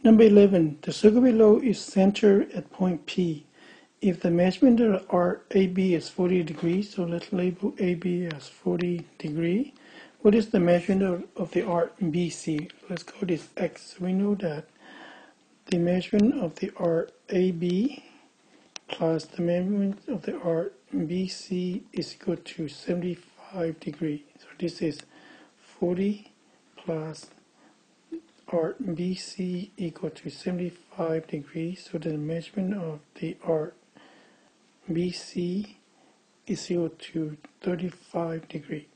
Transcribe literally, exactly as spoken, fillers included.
Number eleven, the circle below is centered at point P. If the measurement of the arc A B is forty degrees, so let's label A B as forty degree. What is the measurement of, of the arc B C? Let's call this X. We know that the measurement of the arc A B plus the measurement of the arc B C is equal to seventy-five degrees. So this is forty plus arc B C equal to seventy-five degrees. So the measurement of the arc B C is equal to thirty-five degrees.